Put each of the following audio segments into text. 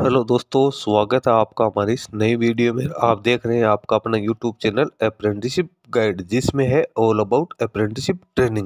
Hello दोस्तों, स्वागत है आपका हमारी इस नई वीडियो में। आप देख रहे हैं आपका अपना यूट्यूब चैनल अप्रेंटिसशिप गाइड, जिसमें है all about apprenticeship training.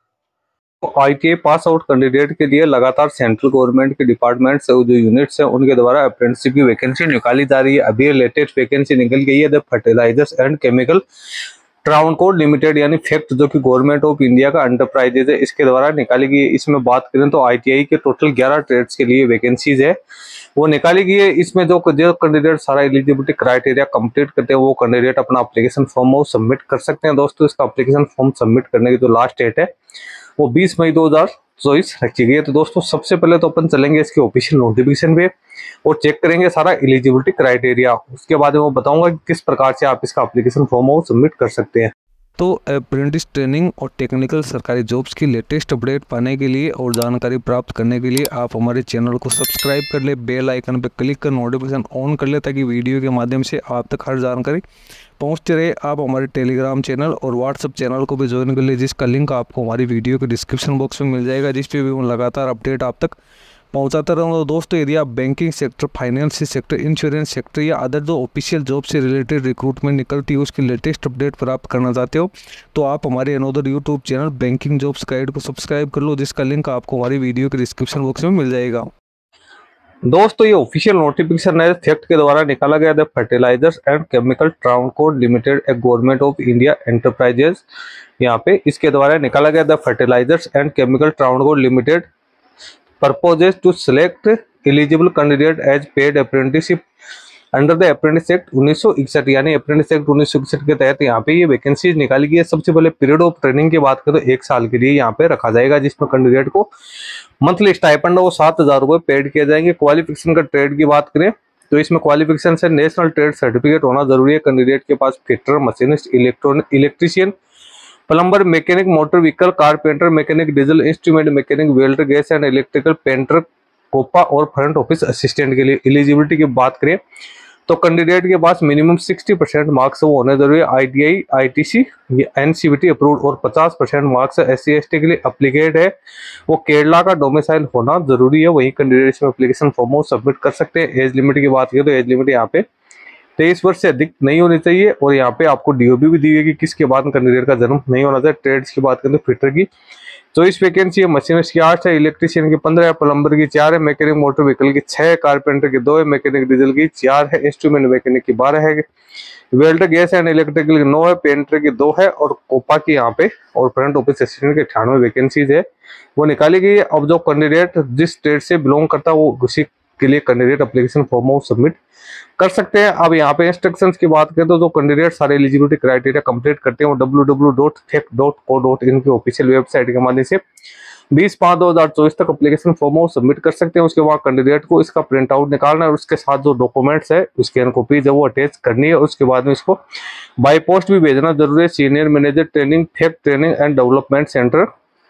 ITI pass out candidate के लिए लगातार सेंट्रल गवर्नमेंट के डिपार्टमेंट्स जो यूनिट्स हैं उनके द्वारा अप्रेंटिसशिप की वैकेंसी निकाली जा रही है। अभी लेटेस्ट वैकेंसी निकल गई है the fertilisers and chemical Travancore limited यानी फैक्ट, जो कि गवर्नमेंट ऑफ इंडिया का एंटरप्राइजेज है, इसके द्वारा निकाली गई है। इसमें बात करें तो आईटीआई के टोटल 11 ट्रेड्स के लिए वैकेंसीज है वो निकाली गई है। इसमें जो कैंडिडेट सारा एलिजिबिलिटी क्राइटेरिया कंप्लीट करते हैं वो कैंडिडेट अपना एप्लीकेशन फॉर्म वो सबमिट कर सकते हैं। दोस्तों, इसका एप्लीकेशन फॉर्म सबमिट करने की जो लास्ट डेट है वो 20 मई 2024 रखी गई है। तो दोस्तों, सबसे पहले तो अपन चलेंगे इसके ऑफिशियल नोटिफिकेशन पे और चेक करेंगे सारा एलिजिबिलिटी क्राइटेरिया। उसके बाद मैं बताऊंगा कि किस प्रकार से आप इसका एप्लीकेशन फॉर्म वो सबमिट कर सकते हैं। तो अप्रेंटिस ट्रेनिंग और टेक्निकल सरकारी जॉब्स की लेटेस्ट अपडेट पाने के लिए और जानकारी प्राप्त करने के लिए आप हमारे चैनल को सब्सक्राइब कर ले, बेल आइकन पर क्लिक कर नोटिफिकेशन ऑन कर ले, ताकि वीडियो के माध्यम से आप तक हर जानकारी पहुंचते रहे। आप हमारे टेलीग्राम चैनल और व्हाट्सएप चैनल को भी ज्वाइन कर ले, जिसका लिंक आपको हमारी वीडियो के डिस्क्रिप्शन बॉक्स में मिल जाएगा, जिस पे भी मैं लगातार अपडेट आप तक पहुंचाता रहूँगा। दोस्तों, यदि आप banking sector, finance sector, insurance sector या अदर जो ऑफिशियल जॉब से रिलेटेड रिक्रूटमेंट निकलती है उसकी लेटेस्ट अपडेट प्राप्त करना चाहते हो तो आप हमारे another YouTube channel banking jobs guide को सब्सक्राइब कर लो, जिसका लिंक आपको हमारी वीडियो के डिस्क्रिप्शन बॉक्स में मिल जाएगा। दोस्तों, ये ऑफिशियल नोटिफिकेशन है फैक्ट के द्वारा निकाला गया the fertilisers and chemical Travancore limited a government of India enterprises. यहाँ पे इसके द्वारा निकाला गया the fertilisers and chemical Travancore limited purposes to select eligible candidate as paid apprenticeship under the apprentice act 1961 यानी अप्रेंटिस एक्ट 1961 के तहत यहाँ पे ये वैकेंसीज निकाली गई है। सबसे पहले पीरियड ऑफ ट्रेनिंग की बात करें तो 1 साल के लिए यहाँ पे रखा जाएगा, जिसमें कैंडिडेट को मंथली स्टाइपेंड वो 7,000 रुपये पेड किए जाएंगे। क्वालिफिकेशन का ट्रेड की बात करें तो इसमें क्वालिफिकेशन से नेशनल ट्रेड सर्टिफिकेट होना जरूरी है। कैंडिडेट के पास fitter, machinist, electrician, plumber, mechanic, motor vehicle, carpenter, mechanic, diesel instrument mechanic, welder, gas and electrical, painter, COPA और फ्रंट ऑफिस असिस्टेंट के लिए एलिजिबिलिटी की बात करें तो कैंडिडेट के पास मिनिमम 60% मार्क्स वो होने जरूरी है। आईटीआई, आईटीसी, एनसीवीटी अप्रूव्ड और 50% मार्क्स SC ST के लिए अप्लीकेट है वो केरला का डोमिसाइल होना जरूरी है। वही कैंडिडेट इसमें एप्लीकेशन फॉर्म सबमिट कर सकते हैं। एज लिमिट की बात करें तो एज लिमिट यहाँ पे 23 वर्ष से अधिक नहीं होनी चाहिए और यहाँ पे आपको डीओबी भी दी गई कि किसके बाद कैंडिडेट का जन्म नहीं होना चाहिए। ट्रेड्स की बात करें तो फिटर की 24 वैकेंसी है, मशीनिस्ट की 8 है, इलेक्ट्रीशियन की 15 है, प्लम्बर की 4 है, मैकेनिक मोटर व्हीकल की 6 है, कारपेंटर की 2 है, मैकेनिक डीजल की 4 है, इंस्ट्रूमेंट मैकेनिक की 12 है, वेल्डर, गैस एंड इलेक्ट्रिकल की 9 है, पेंटर की 2 है और कोपा की यहाँ पे और फ्रंट ऑफिस असिस्टेंट की 98 वैकेंसीज है वो निकाली गई है। अब जो कैंडिडेट जिस ट्रेड से बिलोंग करता है वो उसी के लिए कैंडिडेट एप्लीकेशन फॉर्म सबमिट कर सकते हैं। अब यहाँ पे इंस्ट्रक्शंस की बात करें तो जो कैंडिडेट सारे एलिजिबिलिटी क्राइटेरिया कंप्लीट करते हैं वो www.fact.co.in की ऑफिशियल वेबसाइट के माध्यम से 20/5/2024 तक एप्लीकेशन फॉर्म सबमिट कर सकते हैं। उसके बाद कैंडिडेट को इसका प्रिंट आउट निकालना है और उसके साथ जो डॉक्यूमेंट्स है उसकी कॉपीज है वो अटैच करनी है। उसके बाद में इसको बाय पोस्ट भी भेजना जरूरी है। Senior manager training, FACT training and development centre,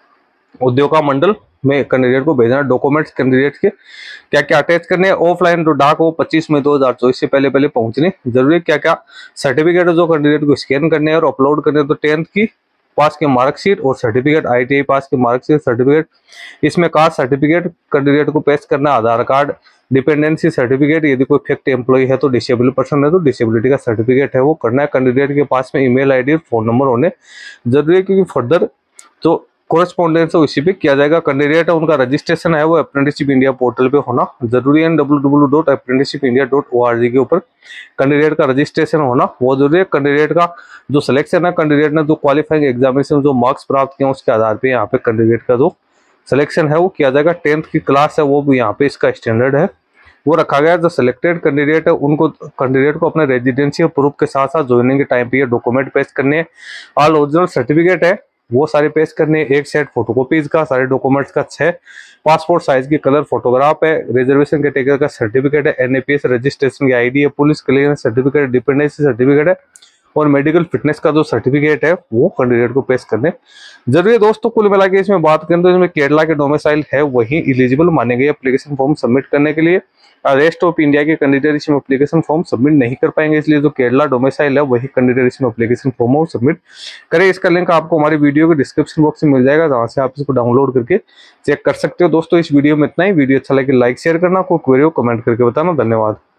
Udyogamandal में कैंडिडेट को भेजना। डॉक्यूमेंट्स कैंडिडेट के क्या क्या अटैच करने हैं, ऑफलाइन जो डाक वो 25 मई 2024 से पहले पहुंचने जरूरी है। क्या क्या सर्टिफिकेट जो कैंडिडेट को स्कैन करने हैं और अपलोड करने हैं तो 10th की पास की मार्कशीट और सर्टिफिकेट, आईटीआई पास की मार्कशीट, सर्टिफिकेट, इसमें कास्ट सर्टिफिकेट कैंडिडेट को पेश करना, आधार कार्ड, डिपेंडेंसी सर्टिफिकेट, यदि कोई फैक्ट एम्प्लॉय है तो डिसेबल पर्सन है तो डिसेबिलिटी का सर्टिफिकेट है वो करना है। कैंडिडेट के पास में ईमेल आईडी और फोन नंबर होने जरूरी है, क्योंकि फर्दर जो कोरेस्पॉन्डेंस है उसी पे किया जाएगा। कैंडिडेट है उनका रजिस्ट्रेशन है वो अप्रेंटिसशिप इंडिया पोर्टल पे होना जरूरी है। www.apprenticeshipindia.org के ऊपर कैंडिडेट का रजिस्ट्रेशन होना वो जरूरी है। कैंडिडेट का जो सिलेक्शन है, कैंडिडेट ने जो क्वालिफाइंग एग्जामिनेशन जो मार्क्स प्राप्त किए उसके आधार पे यहाँ पे कैंडिडेट का जो सिलेक्शन है वो किया जाएगा। 10th की क्लास है वो भी यहाँ पे इसका स्टैंडर्ड है वो रखा गया। जो सिलेक्टेड कैंडिडेट है उनको कैंडिडेट को अपने रेजिडेंशियल प्रूफ के साथ साथ ज्वाइनिंग के टाइम पे ये डॉक्यूमेंट पेश करने हैं। ऑल ओरिजिनल सर्टिफिकेट है वो सारे पेश करने, एक सेट फोटोकॉपीज का सारे डॉक्यूमेंट्स का 6 पासपोर्ट साइज की कलर फोटोग्राफ है, रिजर्वेशन कैटेगरी का सर्टिफिकेट है, एनएपीएस रजिस्ट्रेशन की आईडी है, police clearance certificate, dependency certificate है और मेडिकल फिटनेस का जो सर्टिफिकेट है वो कैंडिडेट को पेश करने जरूरी है। दोस्तों, कुल मिला के इसमें बात करें तो इसमें केरला के डोमिसाइल है वही एलिजिबल माने गए एप्लीकेशन फॉर्म सबमिट करने के लिए। रेस्ट ऑफ इंडिया के कैंडिडेट इसमें एप्लीकेशन फॉर्म सबमिट नहीं कर पाएंगे, इसलिए जो केरला डोमिसाइल है वही कैंडिडेट इसमें एप्लीकेशन फॉर्म हो सबमिट करें। इसका लिंक आपको हमारी वीडियो के डिस्क्रिप्शन बॉक्स में मिल जाएगा, जहां से आप इसको डाउनलोड करके चेक कर सकते हो। दोस्तों इस वीडियो में इतना ही। वीडियो अच्छा लगे लाइक शेयर करना, कोई क्वेरी हो कमेंट करके बताना। धन्यवाद।